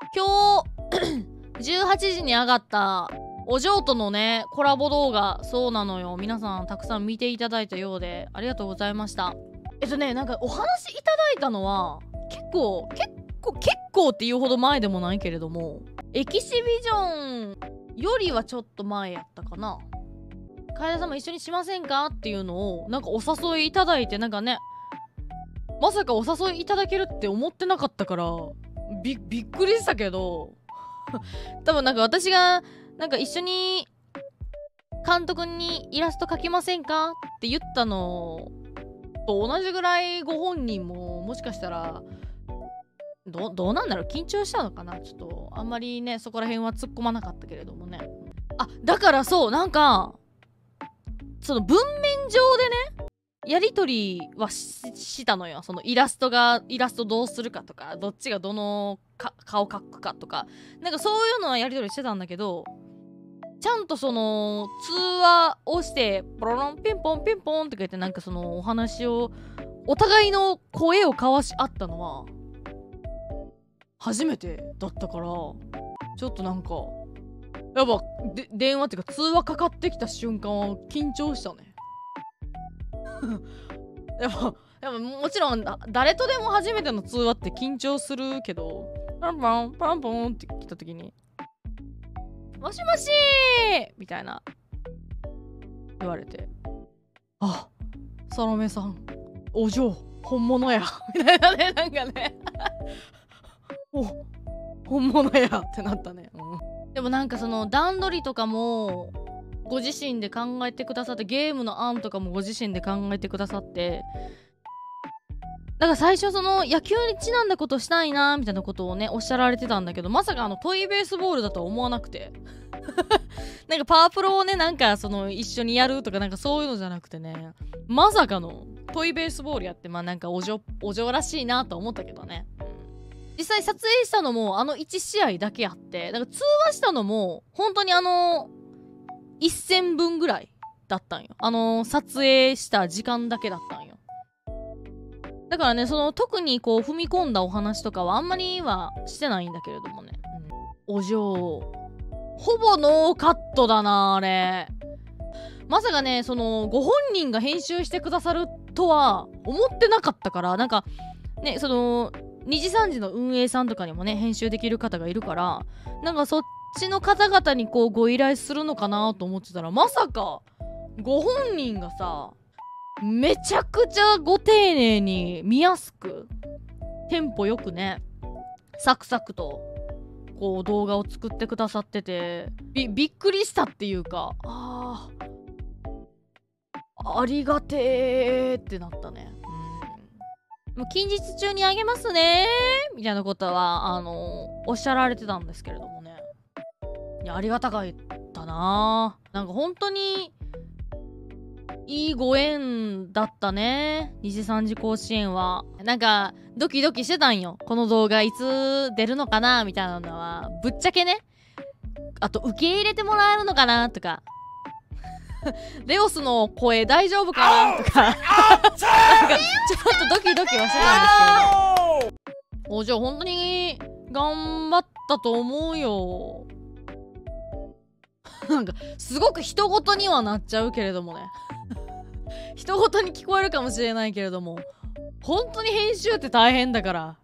今日18時に上がったお嬢とのねコラボ動画、そうなのよ、皆さんたくさん見ていただいたようでありがとうございました。なんかお話いただいたのは結構っていうほど前でもないけれども、エキシビジョンよりはちょっと前やったかな。楓さんも一緒にしませんかっていうのをなんかお誘いいただいて、なんかね、まさかお誘いいただけるって思ってなかったからびっくりしたけど多分なんか私がなんか一緒に監督にイラスト描きませんかって言ったのと同じぐらいご本人ももしかしたらどうなんだろう、緊張したのかな。ちょっとあんまりねそこら辺は突っ込まなかったけれどもね。だからそう、なんかその文面上でねやりとりはしたのよ。そのイラストどうするかとか、どっちがどの顔描くかとか、なんかそういうのはやりとりしてたんだけど、ちゃんとその通話をしてポロロンピンポンピンポンって言って、なんかそのお話をお互いの声を交わし合ったのは初めてだったから、ちょっとなんかやっぱ電話っていうか通話かかってきた瞬間は緊張したねやっぱもちろん誰とでも初めての通話って緊張するけど、パンパンパンポンって来た時にもしもしーみたいな言われて、サロメさんお嬢本物やみたいなね、なんかね本物やってなったね、でもなんかその段取りとかもご自身で考えてくださって、ゲームの案とかもご自身で考えてくださって、だから最初その野球にちなんだことしたいなみたいなことをねおっしゃられてたんだけど、まさかトイベースボールだとは思わなくてなんかパワープロをねなんかその一緒にやるとかなんかそういうのじゃなくてね、まさかのトイベースボールやって、まあなんかお嬢らしいなと思ったけどね。実際撮影したのも1試合だけあって、だから通話したのも本当に1000分ぐらいだったんよ。撮影した時間だけだったんよ。だからね、その特にこう踏み込んだお話とかはあんまりはしてないんだけれどもね、お嬢ほぼノーカットだなあれ。まさかねそのご本人が編集してくださるとは思ってなかったから、なんかねその2時3時の運営さんとかにもね編集できる方がいるから、なんかそっちの方々にこうご依頼するのかなと思ってたら、まさかご本人がさめちゃくちゃご丁寧に見やすくテンポよくねサクサクとこう動画を作ってくださってて、びっくりしたっていうか、ありがてーってなったね。もう近日中にあげますねーみたいなことはおっしゃられてたんですけれどもね、いやありがたかったなー。なんか本当にいいご縁だったね。2時3時甲子園はなんかドキドキしてたんよ。この動画いつ出るのかなみたいなのはぶっちゃけね。あと受け入れてもらえるのかなとかレオスの声大丈夫かなとかなんかちょっとドキドキはしてたんですけど、お嬢本当に頑張ったと思うよなんかすごく人ごとにはなっちゃうけれどもね人ごとに聞こえるかもしれないけれども、本当に編集って大変だから